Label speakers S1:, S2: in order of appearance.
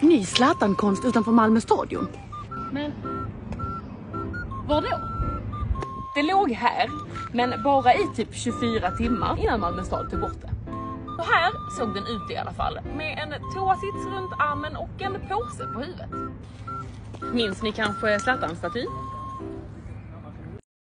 S1: Ny Zlatan-konst utanför Malmö stadion.
S2: Men var då? Det låg här, men bara i typ 24 timmar innan Malmö stad tog bort det. Så här såg den ut i alla fall, med en toasits runt armen och en påse på huvudet. Minns ni kanske Zlatan-statyn?